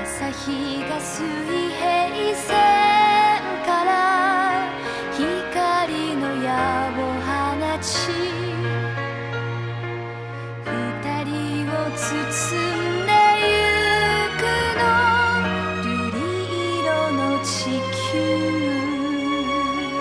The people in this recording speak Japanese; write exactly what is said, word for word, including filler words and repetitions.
朝日が水平線から光の矢を放ち二人を包む